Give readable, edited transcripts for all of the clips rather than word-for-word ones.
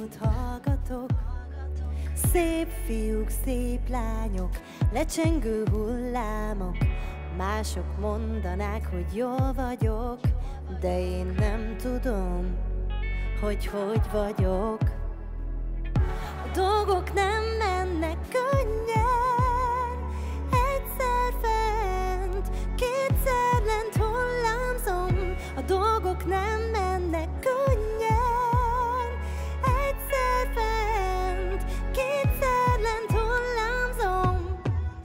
rádiót hallgatok. Szép fiúk, szép lányok, lecsengő hullámok. Mások mondanák, hogy jól vagyok, de én nem tudom, hogy vagyok. A dolgok nem mennek könnyen, egyszer fent, kétszer lent hullámzom. A dolgok nem mennek könnyen, egyszer fent, kétszer lent hullámzom.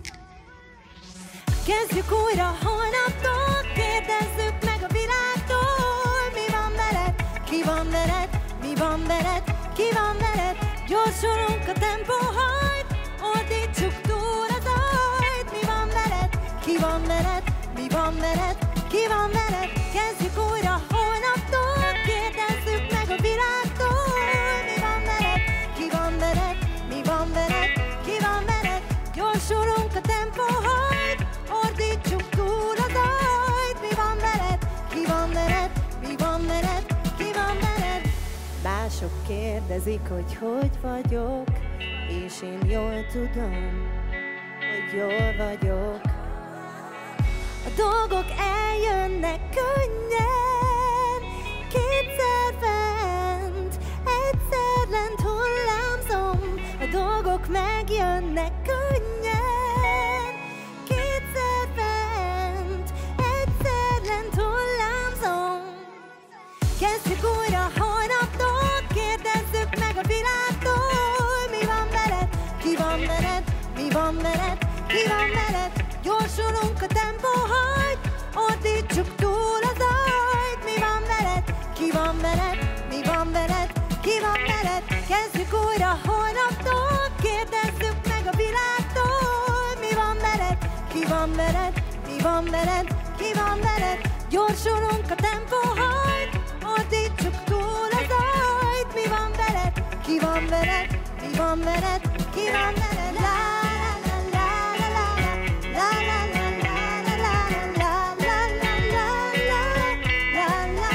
Kezdjük újra holnaptól, kérdezzük meg a világtól. Mi van veled? Ki van veled? Mi van veled? Ki van veled? Gyorsulunk a tempóhajt, ordítsuk túl a zajt. Mi van veled? Ki van veled? Mi van veled? Ki van veled? Kezdjük újra holnaptól, kérdezzük meg a világtól. Mi van veled? Ki van veled? Mi van veled? Ki van veled? Gyorsulunk a tempóhajt, ordítsuk túl a zajt. Mi van veled? Ki van veled? Mi van veled? Ki van veled? Mások kérdezik, hogy vagyok, és én jól tudom, hogy jól vagyok. A dolgok eljönnek könnyen, kétszer fent, egyszer lent hullámzom. A dolgok megjönnek könnyen, kétszer fent, egyszer lent hullámzom. Kezdjük újra holnaptól, kérdezzük meg a világtól. Mi van veled? Ki van veled? Mi van veled? Ki van veled? Gyorsulunk a tempóhajt, ordítsuk túl a zajt. Mi van veled? Ki van veled? Mi van veled? Ki van veled? Kezdjük újra holnaptól, kérdezzük meg a világtól. Mi van veled? Ki van veled? Mi van veled? Ki van veled? Gyorsulunk a tempóhajt, ordítsuk túl a zajt. Mi van veled? Ki van veled? Mi van veled? Ki van veled? La la la la la la la la la la la la la la la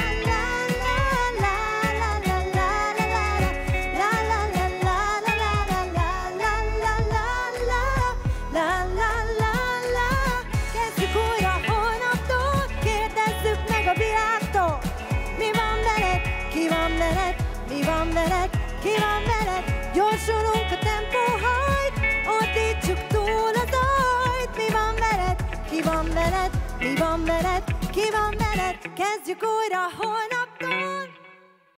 la. Kezdjük újra holnaptól, kérdezzük meg a világtól. Mi van veled? Ki van veled? Mi van veled? Ki van veled? Gyorsulunk a tempóhajt, ordítsuk túl a zajt. Mi van veled? Ki van veled? Mi van veled? Ki van veled? Kezdjük újra holnaptól.